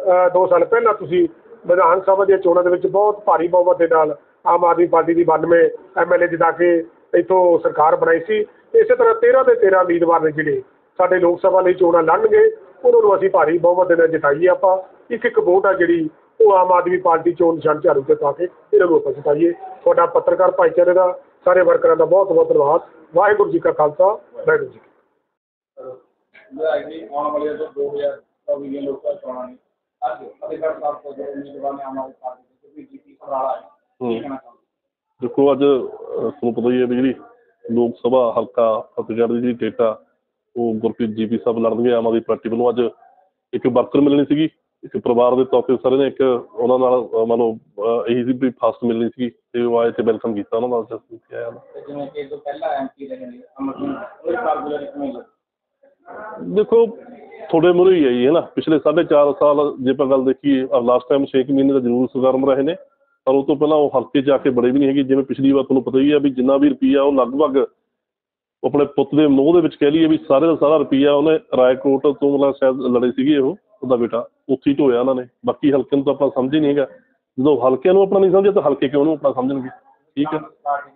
Speaker 4: ਸਾਲ ਪਹਿਲਾਂ ਤੁਸੀਂ ਵਿਧਾਨ ਸਭਾ ਦੀਆਂ ਚੋਣਾਂ ਦੇ ਵਿੱਚ ਬਹੁਤ ਭਾਰੀ ਬਹੁਮਤ ਦੇ ਨਾਲ ਆਮ ਆਦਮੀ ਪਾਰਟੀ ਦੀ 92 ਐਮਐਲਏ ਜਿਤਾ ਕੇ ਇੱਥੋਂ ਸਰਕਾਰ ਬਣਾਈ ਸੀ, ਇਸੇ ਤਰ੍ਹਾਂ 13 ਦੇ 13 ਉਮੀਦਵਾਰ ਨੇ ਜਿਹੜੇ ਸਾਡੇ ਲੋਕ ਸਭਾ ਲਈ ਚੋਣਾਂ ਲੜਨਗੇ, ਉਹਨਾਂ ਨੂੰ ਅਸੀਂ ਭਾਰੀ ਬਹੁਮਤ ਦੇ ਨਾਲ ਜਿਤਾਈਏ। ਆਪਾਂ ਇੱਕ ਵੋਟ ਆ ਜਿਹੜੀ ਉਹ ਆਮ ਆਦਮੀ ਪਾਰਟੀ ਚੋਣ ਨਿਸ਼ਾਨ ਝਾੜੂ 'ਤੇ ਪਾ ਕੇ ਇਹਨਾਂ ਨੂੰ ਆਪਾਂ ਜਿਤਾਈਏ। ਤੁਹਾਡਾ ਪੱਤਰਕਾਰ ਭਾਈਚਾਰੇ ਦਾ, ਸਾਰੇ ਵਰਕਰਾਂ ਦਾ ਬਹੁਤ ਬਹੁਤ ਧੰਨਵਾਦ। ਵਾਹਿਗੁਰੂ ਜੀ ਕਾ ਖਾਲਸਾ, ਵਾਹਿਗੁਰੂ ਜੀ ਕੀ
Speaker 3: ਆਉਣ ਵਾਲੀਆਂ 2024 ਦੀਆਂ ਲੋਕ ਸਭਾ ਚੋਣਾਂ ਨੇ, ਅੱਜ ਫਤਿਹਗੜ੍ਹ ਸਾਹਿਬ ਤੋਂ ਜੋ ਉਮੀਦਵਾਰ ਨੇ ਆਮ ਆਦਮੀ ਪਾਰਟੀ ਦੇ ਬੀਜੇਪੀ ਸਮਰਾਲਾ ਹੈ ਕੀ ਕਹਿਣਾ ਚਾਹੁੰਦੇ?
Speaker 2: ਦੇਖੋ ਅੱਜ ਤੁਹਾਨੂੰ ਪਤਾ ਹੀ ਹੈ ਵੀ ਜਿਹੜੀ ਲੋਕ ਸਭਾ ਹਲਕਾ ਫਤਿਹਗੜ੍ਹ ਦੀ ਜਿਹੜੀ ਡੇਟ ਆ ਉਹ ਗੁਰਪ੍ਰੀਤ ਜੀਪੀ ਸਾਹਿਬ ਲੜਨਗੇ ਆਮ ਆਦਮੀ ਪਾਰਟੀ ਵੱਲੋਂ। ਅੱਜ ਇੱਕ ਵਰਕਰ ਮਿਲਣੀ ਸੀਗੀ, ਇੱਕ ਪਰਿਵਾਰ ਦੇ ਤੌਰ 'ਤੇ ਸਾਰੇ ਨੇ ਇੱਕ ਉਹਨਾਂ ਨਾਲ ਮੰਨ ਲਓ ਇਹੀ ਸੀ ਵੀ ਫਸਟ ਮਿਲਣੀ ਸੀਗੀ ਅਤੇ ਉਹ ਆਏ ਅਤੇ ਵੈਲਕਮ ਕੀਤਾ ਉਹਨਾਂ ਦਾ।
Speaker 3: ਜਿਵੇਂ ਕਿ ਜੋ ਪਹਿਲਾਂ ਐਮਪੀ ਰਹੇ ਨੇ ਅਮਰਜੀਤ ਕਾਰਗੁਲਰ ਕਿਵੇਂ
Speaker 2: ਦੇਖੋ ਤੁਹਾਡੇ ਮੂਹਰੇ ਹੀ ਹੈ ਜੀ, ਹੈ ਨਾ। ਪਿਛਲੇ 4.5 ਸਾਲ ਜੇ ਆਪਾਂ ਗੱਲ ਦੇਖੀਏ, ਲਾਸਟ ਟਾਈਮ 6 ਮਹੀਨੇ ਦਾ ਜ਼ਰੂਰ ਸਰਗਰਮ ਰਹੇ ਨੇ, ਪਰ ਉਹ ਤੋਂ ਪਹਿਲਾਂ ਉਹ ਹਲਕੇ 'ਚ ਆ ਕੇ ਬੜੇ ਵੀ ਨਹੀਂ ਹੈਗੇ। ਜਿਵੇਂ ਪਿਛਲੀ ਵਾਰ ਤੁਹਾਨੂੰ ਪਤਾ ਹੀ ਆ ਵੀ ਜਿੰਨਾ ਵੀ ਰੁਪਈਆ ਉਹ ਲਗਭਗ ਆਪਣੇ ਪੁੱਤ ਦੇ ਮੋਹ ਦੇ ਵਿੱਚ ਕਹਿ ਲਈਏ ਵੀ ਸਾਰੇ ਦਾ ਸਾਰਾ ਰੁਪਈਆ ਉਹਨੇ ਰਾਏਕੋਟ ਤੋਂ ਮਤਲਬ ਸ਼ਾਇਦ ਲੜੇ ਸੀਗੇ ਉਹਦਾ ਬੇਟਾ, ਉੱਥੇ ਹੀ ਢੋਇਆ ਉਹਨਾਂ ਨੇ। ਬਾਕੀ ਹਲਕੇ ਨੂੰ ਤਾਂ ਆਪਾਂ ਸਮਝ ਹੀ ਨਹੀਂ ਹੈਗਾ। ਜਦੋਂ ਹਲਕਿਆਂ ਨੂੰ ਆਪਣਾ ਨਹੀਂ ਸਮਝਿਆ ਤਾਂ ਹਲਕੇ ਕਿਉਂ ਉਹਨੂੰ ਆਪਣਾ ਸਮਝਣਗੇ? ਠੀਕ ਹੈ।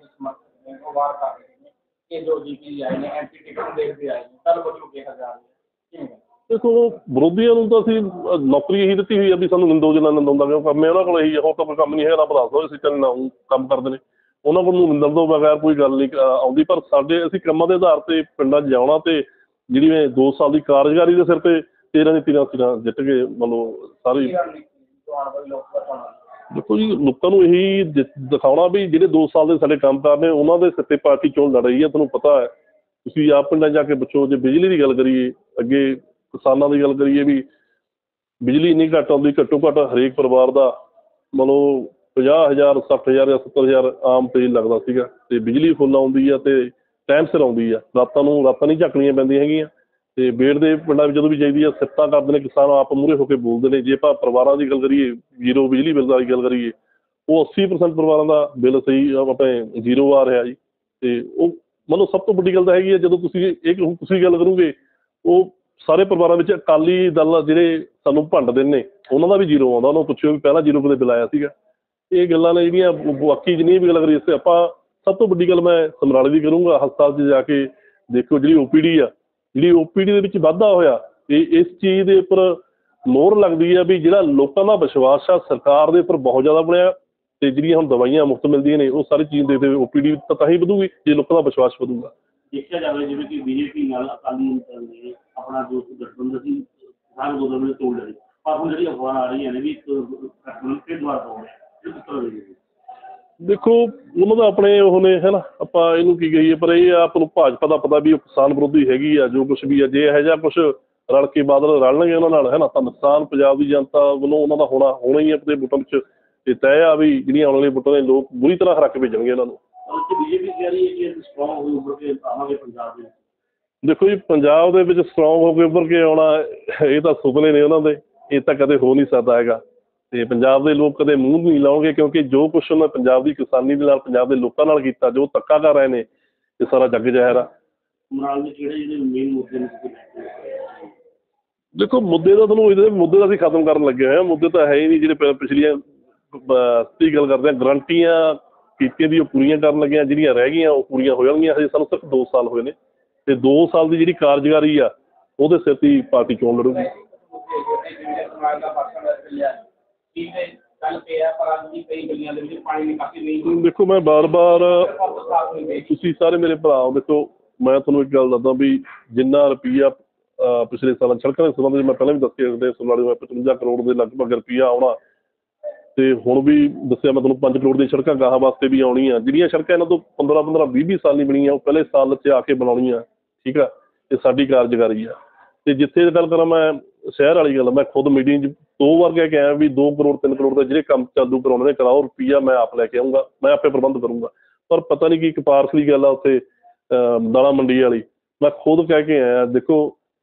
Speaker 2: ਦੇਖੋ ਵਿਰੋਧੀਆਂ ਨੂੰ ਤਾਂ ਅਸੀਂ ਨੌਕਰੀ ਇਹੀ ਦਿੱਤੀ ਹੋਈ ਆ ਵੀ ਸਾਨੂੰ ਨਿੰਦੋ ਜਿੰਨਾ ਨਿੰਦਾਉਂਦਾ ਕਿਉਂ ਕੰਮ ਹੈ ਉਹਨਾਂ ਕੋਲ ਇਹੀ ਹੋਰ ਤਾਂ ਕੋਈ ਕੰਮ ਨਹੀਂ ਹੈਗਾ। ਰੱਬ ਦੱਸਦਾ ਅਸੀਂ ਚੱਲ ਨਾ ਕੰਮ ਕਰਦੇ ਨੇ, ਉਹਨਾਂ ਕੋਲ ਨੂੰ ਨਿੰਦਣ ਤੋਂ ਬਗੈਰ ਕੋਈ ਗੱਲ ਨਹੀਂ ਆਉਂਦੀ। ਪਰ ਸਾਡੇ ਅਸੀਂ ਕੰਮਾਂ ਦੇ ਆਧਾਰ 'ਤੇ ਪਿੰਡਾਂ 'ਚ ਜਾਣਾ ਅਤੇ ਜਿਹੜੀ 2 ਸਾਲ ਦੀ ਕਾਰਜਕਾਰੀ ਦੇ ਸਿਰ 'ਤੇ 13 ਦੀ 13 ਸੀਟਾਂ ਜਿੱਤ ਕੇ ਮਤਲਬ ਸਾਰੀ। ਦੇਖੋ ਜੀ ਲੋਕਾਂ ਨੂੰ ਇਹੀ ਦਿਖਾਉਣਾ ਵੀ ਜਿਹੜੇ 2 ਸਾਲ ਦੇ ਸਾਡੇ ਕੰਮਕਾਰ ਨੇ ਉਹਨਾਂ ਦੇ ਸਿਰ 'ਤੇ ਪਾਰਟੀ ਚੋਣ ਲੜ ਰਹੀ ਹੈ। ਤੁਹਾਨੂੰ ਪਤਾ ਹੈ, ਤੁਸੀਂ ਆਪ ਪਿੰਡਾਂ ਜਾ ਕੇ ਪੁੱਛੋ। ਜੇ ਬਿਜਲੀ ਦੀ ਗੱਲ ਕਰੀਏ, ਅੱਗੇ ਕਿਸਾਨਾਂ ਦੀ ਗੱਲ ਕਰੀਏ ਵੀ ਬਿਜਲੀ ਇੰਨੀ ਘੱਟ ਆਉਂਦੀ, ਘੱਟੋ ਘੱਟ ਹਰੇਕ ਪਰਿਵਾਰ ਦਾ ਮਤਲਬ 50,000 60,000 ਜਾਂ 70,000 ਆਮ ਤੇਲ ਲੱਗਦਾ ਸੀਗਾ, ਅਤੇ ਬਿਜਲੀ ਫੁੱਲ ਆਉਂਦੀ ਆ ਅਤੇ ਟਾਈਮ ਸਿਰ ਆਉਂਦੀ ਆ। ਰਾਤਾਂ ਨਹੀਂ ਝੱਕਣੀਆਂ ਪੈਂਦੀਆਂ ਹੈਗੀਆਂ। ਅਤੇ ਬੇੜ ਦੇ ਪਿੰਡਾਂ ਵਿੱਚ ਜਦੋਂ ਵੀ ਚਾਹੀਦੀ ਆ ਸਿਫਤਾਂ ਕਰਦੇ ਨੇ ਕਿਸਾਨ, ਆਪ ਮੂਹਰੇ ਹੋ ਕੇ ਬੋਲਦੇ ਨੇ। ਜੇ ਆਪਾਂ ਪਰਿਵਾਰਾਂ ਦੀ ਗੱਲ ਕਰੀਏ, ਜ਼ੀਰੋ ਬਿਜਲੀ ਬਿੱਲ ਦੀ ਗੱਲ ਕਰੀਏ, ਉਹ 80% ਪਰਿਵਾਰਾਂ ਦਾ ਬਿੱਲ ਸਹੀ ਆਪਣੇ ਜ਼ੀਰੋ ਆ ਰਿਹਾ ਜੀ। ਅਤੇ ਉਹ ਮਤਲਬ ਸਭ ਤੋਂ ਵੱਡੀ ਗੱਲ ਤਾਂ ਹੈਗੀ ਹੈ, ਜਦੋਂ ਤੁਸੀਂ ਗੱਲ ਕਰੋਗੇ ਉਹ ਸਾਰੇ ਪਰਿਵਾਰਾਂ ਵਿੱਚ ਅਕਾਲੀ ਦਲ ਜਿਹੜੇ ਸਾਨੂੰ ਭੰਡਦੇ ਨੇ ਉਹਨਾਂ ਦਾ ਵੀ ਜ਼ੀਰੋ ਆਉਂਦਾ। ਉਹਨਾਂ ਨੂੰ ਪੁੱਛਿਓ ਵੀ ਪਹਿਲਾਂ ਜ਼ੀਰੋ ਕਦੇ ਬਿੱਲ ਆਇਆ ਸੀਗਾ। ਇਹ ਗੱਲਾਂ ਨੇ ਜਿਹੜੀਆਂ ਬਾਕੀ ਜਿੰਨੀ ਵੀ ਗੱਲ ਕਰੀਏ ਇਸ 'ਤੇ ਆਪਾਂ ਸਭ ਤੋਂ ਵੱਡੀ ਗੱਲ ਮੈਂ ਸਮਰਾਲੇ ਦੀ ਕਰੂੰਗਾ। ਹਸਪਤਾਲ 'ਚ ਜਾ ਕੇ ਦੇਖੋ ਜਿਹੜੀ OPD ਆ, ਜਿਹੜੀ OPD ਦੇ ਵਿੱਚ ਵਾਧਾ ਹੋਇਆ ਅਤੇ ਇਸ ਚੀਜ਼ ਦੇ ਉੱਪਰ ਮੋਹਰ ਲੱਗਦੀ ਆ ਵੀ ਜਿਹੜਾ ਲੋਕਾਂ ਦਾ ਵਿਸ਼ਵਾਸ ਆ ਸਰਕਾਰ ਦੇ ਉੱਪਰ ਬਹੁਤ ਜ਼ਿਆਦਾ ਬਣਿਆ। ਅਤੇ ਜਿਹੜੀਆਂ ਹੁਣ ਦਵਾਈਆਂ ਮੁਫਤ ਮਿਲਦੀਆਂ ਨੇ ਉਹ ਸਾਰੀ ਚੀਜ਼ ਦੇ OPD ਤਾਂ ਹੀ ਵਧੂਗੀ ਜੇ ਲੋਕਾਂ ਦਾ ਵਿਸ਼ਵਾਸ ਵਧੂਗਾ।
Speaker 3: ਦੇਖਿਆ ਜਾਵੇ ਜਿਵੇਂ ਕਿ BJP ਨਾਲ ਅਕਾਲੀ ਦਲ ਨੇ ਆਪਣਾ ਜੋ ਗਠਬੰਧਨ ਸੀ ਸਾਰੇ ਅੰਦੋਲਨ ਨੇ ਤੋੜ ਲਏ, ਪਰ ਹੁਣ ਜਿਹੜੀ ਅਫਵਾਹ ਆ ਰਹੀਆਂ ਨੇ ਵੀ ਇੱਕ ਗਠਬੰਧਨ ਫਿਰ ਦੁਬਾਰਾ ਤੋੜ ਰਿਹਾ, ਇਹ ਕਿਸ ਤਰ੍ਹਾਂ ਦੀ?
Speaker 2: ਦੇਖੋ ਉਹਨਾਂ ਦਾ ਆਪਣੇ ਉਹ ਨੇ, ਹੈ ਨਾ, ਆਪਾਂ ਇਹਨੂੰ ਕੀ ਕਹੀਏ, ਪਰ ਇਹ ਆਪ ਨੂੰ ਭਾਜਪਾ ਦਾ ਪਤਾ ਵੀ ਉਹ ਕਿਸਾਨ ਵਿਰੋਧੀ ਹੈਗੀ ਆ। ਜੋ ਕੁਛ ਵੀ ਆ, ਜੇ ਇਹੋ ਜਿਹਾ ਕੁਛ ਰਲ ਕੇ ਬਾਦਲ ਰਲਣਗੇ ਉਹਨਾਂ ਨਾਲ, ਹੈ ਨਾ, ਤਾਂ ਨੁਕਸਾਨ ਪੰਜਾਬ ਦੀ ਜਨਤਾ ਵੱਲੋਂ ਉਹਨਾਂ ਦਾ ਹੋਣਾ ਹੀ ਆਪਣੇ ਵੋਟਾਂ ਵਿੱਚ। ਅਤੇ ਤੈਅ ਆ ਵੀ ਜਿਹੜੀਆਂ ਆਉਣ ਵਾਲੀਆਂ ਵੋਟਾਂ ਦੇ ਲੋਕ ਬੁਰੀ ਤਰ੍ਹਾਂ ਹਰਾ ਕੇ ਭੇਜਣਗੇ ਉਹਨਾਂ ਨੂੰ।
Speaker 3: BJP ਕਹਿ ਰਹੀ ਹੈ ਕਿ ਸਟਰੋਂਗ ਹੋ ਉੱਭਰ ਕੇ ਆਵਾਂਗੇ ਪੰਜਾਬ ਦੇ।
Speaker 2: ਦੇਖੋ ਜੀ ਪੰਜਾਬ ਦੇ ਵਿੱਚ ਸਟਰੋਂਗ ਹੋ ਕੇ ਉੱਭਰ ਕੇ ਆਉਣਾ ਇਹ ਤਾਂ ਸੁਪਨੇ ਨੇ ਉਹਨਾਂ ਦੇ, ਇਹ ਤਾਂ ਕਦੇ ਹੋ ਨਹੀਂ ਸਕਦਾ ਹੈਗਾ। ਅਤੇ ਪੰਜਾਬ ਦੇ ਲੋਕ ਕਦੇ ਮੂੰਹ ਨਹੀਂ ਲਾਉਣਗੇ, ਕਿਉਂਕਿ ਜੋ ਕੁਛ ਉਹਨਾਂ ਪੰਜਾਬ ਦੀ ਕਿਸਾਨੀ ਦੇ ਨਾਲ, ਪੰਜਾਬ ਦੇ ਲੋਕਾਂ ਨਾਲ ਕੀਤਾ, ਜੋ ਧੱਕਾ ਕਰ ਰਹੇ ਨੇ, ਇਹ ਸਾਰਾ ਜੱਗ ਜ਼ਾਹਿਰ ਆ।
Speaker 3: ਨਾਲ ਦੇ ਜਿਹੜੇ ਮੇਨ ਮੁੱਦੇ ਨੇ
Speaker 2: ਦੇਖੋ ਮੁੱਦੇ ਤਾਂ ਤੁਹਾਨੂੰ ਇਹਦੇ ਮੁੱਦੇ ਤਾਂ ਅਸੀਂ ਖਤਮ ਕਰਨ ਲੱਗੇ ਹੋਏ ਹਾਂ। ਮੁੱਦੇ ਤਾਂ ਹੈ ਹੀ ਨਹੀਂ। ਜਿਹੜੇ ਪਿਛਲੀਆਂ ਦੀ ਗੱਲ ਕਰਦੇ ਹਾਂ, ਗਰੰਟੀਆਂ ਕੀਤੀਆਂ ਦੀ ਉਹ ਪੂਰੀਆਂ ਕਰਨ ਲੱਗੇ ਹਾਂ, ਜਿਹੜੀਆਂ ਰਹਿ ਗਈਆਂ ਉਹ ਪੂਰੀਆਂ ਹੋ ਜਾਣਗੀਆਂ। ਹਜੇ ਸਾਨੂੰ ਸਿਰਫ 2 ਸਾਲ ਹੋਏ ਨੇ, ਅਤੇ 2 ਸਾਲ ਦੀ ਜਿਹੜੀ ਕਾਰਜਕਾਰੀ ਆ ਉਹਦੇ ਸਿਰ 'ਤੇ ਪਾਰਟੀ ਚੋਣ ਲੜੂਗੀ। ਦੇਖੋ ਮੈਂ ਬਾਰ-ਬਾਰ, ਤੁਸੀਂ ਸਾਰੇ ਮੇਰੇ ਭਰਾ ਹੋ, ਦੇਖੋ ਮੈਂ ਤੁਹਾਨੂੰ ਇੱਕ ਗੱਲ ਦੱਸਦਾ ਵੀ ਜਿੰਨਾ ਰੁਪਈਆ ਪਿਛਲੇ ਸਾਲਾਂ ਸੜਕਾਂ ਦੇ ਸੰਬੰਧ ਵਿੱਚ ਮੈਂ ਪਹਿਲਾਂ ਵੀ ਦੱਸਿਆ, ਸਮਰਾਲੇ ਮੈਂ 55 ਕਰੋੜ ਦੇ ਲਗਭਗ ਰੁਪਈਆ ਆਉਣਾ, ਅਤੇ ਹੁਣ ਵੀ ਦੱਸਿਆ ਮੈਂ ਤੁਹਾਨੂੰ 5 ਕਰੋੜ ਦੀਆਂ ਸੜਕਾਂ ਗਾਹਾਂ ਵਾਸਤੇ ਵੀ ਆਉਣੀਆਂ। ਜਿਹੜੀਆਂ ਸੜਕਾਂ ਇਹਨਾਂ ਤੋਂ 15-15, 20-20 ਸਾਲ ਨਹੀਂ ਬਣੀਆਂ, ਉਹ ਪਹਿਲੇ ਸਾਲ 'ਚ ਆ ਕੇ ਬਣਾਉਣੀਆਂ। ਠੀਕ ਆ, ਇਹ ਸਾਡੀ ਕਾਰਜਕਾਰੀ ਆ। ਅਤੇ ਜਿੱਥੇ ਗੱਲ ਕਰਾਂ ਮੈਂ ਸ਼ਹਿਰ ਵਾਲੀ ਗੱਲ, ਮੈਂ ਖੁਦ ਮੀਟਿੰਗ 'ਚ 2 ਵਾਰ ਕਹਿ ਕੇ ਆਇਆ ਵੀ 2 ਕਰੋੜ 3 ਕਰੋੜ ਦੇ ਜਿਹੜੇ ਕੰਮ ਚਾਲੂ ਕਰਾਉਣੇ ਨੇ ਕਰਾਓ, ਰੁਪਈਆ ਮੈਂ ਆਪ ਲੈ ਕੇ ਆਊਂਗਾ, ਮੈਂ ਆਪੇ ਪ੍ਰਬੰਧ ਕਰੂੰਗਾ। ਪਰ ਪਤਾ ਨਹੀਂ ਕੀ ਇੱਕ ਪਾਰਸਲੀ ਗੱਲ ਆ ਉੱਥੇ ਦਾਣਾ ਮੰਡੀ ਵਾਲੀ, ਮੈਂ ਖੁਦ ਕਹਿ ਕੇ ਆਇਆ। ਦੇਖੋ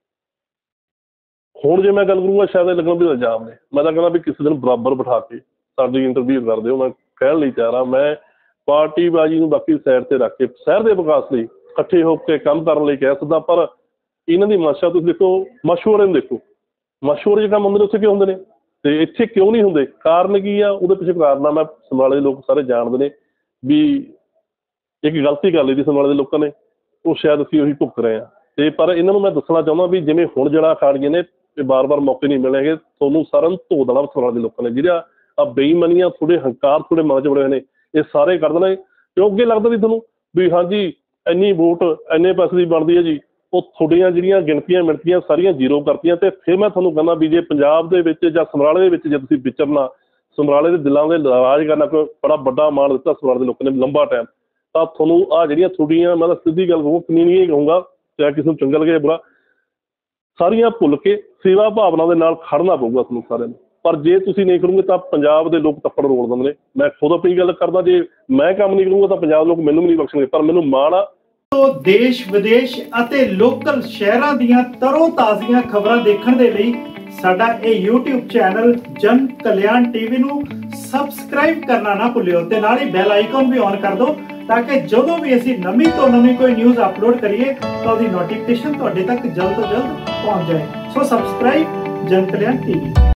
Speaker 2: ਹੁਣ ਜੇ ਮੈਂ ਗੱਲ ਕਰੂੰਗਾ ਸ਼ਾਇਦ ਇਹ ਲੱਗਣਾ ਵੀ ਇਲਜ਼ਾਮ ਨੇ। ਮੈਂ ਤਾਂ ਕਹਿੰਦਾ ਵੀ ਕਿਸੇ ਦਿਨ ਬਰਾਬਰ ਬਿਠਾ ਕੇ ਸਾਡੀ ਇੰਟਰਵਿਊ ਕਰ ਦਿਓ। ਮੈਂ ਕਹਿਣ ਲਈ ਤਿਆਰ ਹਾਂ। ਮੈਂ ਪਾਰਟੀਬਾਜ਼ੀ ਨੂੰ ਬਾਕੀ ਸਾਈਡ 'ਤੇ ਰੱਖ ਕੇ ਸ਼ਹਿਰ ਦੇ ਵਿਕਾਸ ਲਈ ਇਕੱਠੇ ਹੋ ਕੇ ਕੰਮ ਕਰਨ ਲਈ ਕਹਿ ਸਕਦਾ। ਪਰ ਇਹਨਾਂ ਦੀ ਮਨਸ਼ਾ ਤੁਸੀਂ ਦੇਖੋ, ਮਸ਼ਹੂਰ ਨੂੰ ਦੇਖੋ, ਮਸ਼ਹੂਰ ਜੇ ਕੰਮ ਹੁੰਦੇ ਨੇ ਉੱਥੇ ਕਿਉਂ ਹੁੰਦੇ ਨੇ ਅਤੇ ਇੱਥੇ ਕਿਉਂ ਨਹੀਂ ਹੁੰਦੇ? ਕਾਰਨ ਕੀ ਆ? ਉਹਦੇ ਪਿੱਛੇ ਕਾਰਨਾਮਾ ਸਮਰਾਲੇ ਦੇ ਲੋਕ ਸਾਰੇ ਜਾਣਦੇ ਨੇ ਵੀ ਇੱਕ ਗਲਤੀ ਕਰ ਲਈ ਦੀ ਸਮਰਾਲੇ ਦੇ ਲੋਕਾਂ ਨੇ, ਉਹ ਸ਼ਾਇਦ ਅਸੀਂ ਉਹੀ ਭੁਗਤ ਰਹੇ ਹਾਂ। ਅਤੇ ਪਰ ਇਹਨਾਂ ਨੂੰ ਮੈਂ ਦੱਸਣਾ ਚਾਹੁੰਦਾ ਵੀ ਜਿਵੇਂ ਹੁਣ ਜਿਹੜਾ ਅਖਾੜੀਆਂ ਨੇ ਅਤੇ ਵਾਰ-ਵਾਰ ਮੌਕੇ ਨਹੀਂ ਮਿਲਣਗੇ, ਤੁਹਾਨੂੰ ਸਾਰਿਆਂ ਨੂੰ ਧੋ ਦੇਣਾ ਸਮਰਾਲੇ ਦੇ ਲੋਕਾਂ ਨੇ। ਜਿਹੜਾ ਆ ਬੇਈਮਾਨੀਆਂ, ਥੋੜ੍ਹੇ ਹੰਕਾਰ ਥੋੜ੍ਹੇ ਮਨ 'ਚ ਬੜੇ ਹੋਏ ਨੇ, ਇਹ ਸਾਰੇ ਕਰ ਦੇਣਾ। ਕਿਉਂ ਅੱਗੇ ਲੱਗਦਾ ਵੀ ਤੁਹਾਨੂੰ ਵੀ ਹਾਂਜੀ ਇੰਨੀ ਵੋਟ ਇੰਨੇ ਪੈਸੇ ਦੀ ਬਣਦੀ ਹੈ ਜੀ,
Speaker 5: ਉਹ ਤੁਹਾਡੀਆਂ ਜਿਹੜੀਆਂ ਗਿਣਤੀਆਂ ਮਿਣਤੀਆਂ ਸਾਰੀਆਂ ਜ਼ੀਰੋ ਕਰਤੀਆਂ। ਅਤੇ ਫਿਰ ਮੈਂ ਤੁਹਾਨੂੰ ਕਹਿੰਦਾ ਵੀ ਜੇ ਪੰਜਾਬ ਦੇ ਵਿੱਚ ਜਾਂ ਸਮਰਾਲੇ ਦੇ ਵਿੱਚ ਜੇ ਤੁਸੀਂ ਵਿਚਰਨਾ, ਸਮਰਾਲੇ ਦੇ ਦਿਲਾਂ ਦੇ ਰਾਜ ਕਰਨਾ, ਕੋਈ ਬੜਾ ਵੱਡਾ ਮਾਣ ਦਿੱਤਾ ਸਮਰਾਲੇ ਦੇ ਲੋਕਾਂ ਨੇ ਲੰਬਾ ਟਾਈਮ, ਤਾਂ ਤੁਹਾਨੂੰ ਆਹ ਜਿਹੜੀਆਂ ਤੁਹਾਡੀਆਂ, ਮੈਂ ਤਾਂ ਸਿੱਧੀ ਗੱਲ ਕਹੂੰ, ਕਮੀਨੀਆਂ ਹੀ ਕਹੂੰਗਾ, ਚਾਹੇ ਕਿਸੇ ਨੂੰ ਚੰਗਾ ਲੱਗੇ ਬੁਰਾ, ਸਾਰੀਆਂ ਭੁੱਲ ਕੇ ਸੇਵਾ ਭਾਵਨਾ ਦੇ ਨਾਲ ਖੜਨਾ ਪਊਗਾ ਤੁਹਾਨੂੰ ਸਾਰਿਆਂ ਨੂੰ। ਪਰ ਜੇ ਤੁਸੀਂ ਨਹੀਂ ਕਰੋਗੇ ਤਾਂ ਪੰਜਾਬ ਦੇ ਲੋਕ ਤੱਪੜ ਰੋਲ ਦਿੰਦੇ ਨੇ। ਮੈਂ ਖੁਦ ਆਪਣੀ ਗੱਲ ਕਰਦਾ, ਜੇ ਮੈਂ ਕੰਮ ਨਹੀਂ ਕਰੂੰਗਾ ਤਾਂ ਪੰਜਾਬ ਲੋਕ ਮੈਨੂੰ ਵੀ ਨਹੀਂ ਬਖਸ਼ਣਗੇ। ਪਰ ਮੈਨੂੰ ਮਾਣ ਆ।
Speaker 6: ਦੇਸ਼ ਵਿਦੇਸ਼ ਅਤੇ ਲੋਕਲ ਸ਼ਹਿਰਾਂ ਦੀਆਂ ਤਰੋ ਤਾਜ਼ੀਆਂ ਖਬਰਾਂ ਦੇਖਣ ਦੇ ਲਈ ਸਾਡਾ ਇਹ YouTube ਚੈਨਲ ਜਨ ਕਲਿਆਣ ਟੀਵੀ ਨੂੰ ਸਬਸਕ੍ਰਾਈਬ ਕਰਨਾ ਨਾ ਭੁੱਲਿਓ ਤੇ ਨਾਲ ਹੀ ਬੈਲ ਆਈਕਨ ਵੀ ਔਨ ਕਰ ਦਿਓ ਤਾਂ ਕਿ ਜਦੋਂ ਵੀ ਅਸੀਂ ਨਵੀਂ ਤੋਂ ਨਵੀਂ ਕੋਈ ਨਿਊਜ਼ ਅਪਲੋਡ ਕਰੀਏ ਤਾਂ ਉਹਦੀ ਨੋਟੀਫਿਕੇਸ਼ਨ ਤੁਹਾਡੇ ਤੱਕ ਜਲਦ ਤੋਂ ਜਲਦ ਪਹੁੰਚ ਜਾਏ। ਸੋ ਸਬਸਕ੍ਰਾਈਬ ਜਨ ਕਲਿਆਣ ਟੀਵੀ।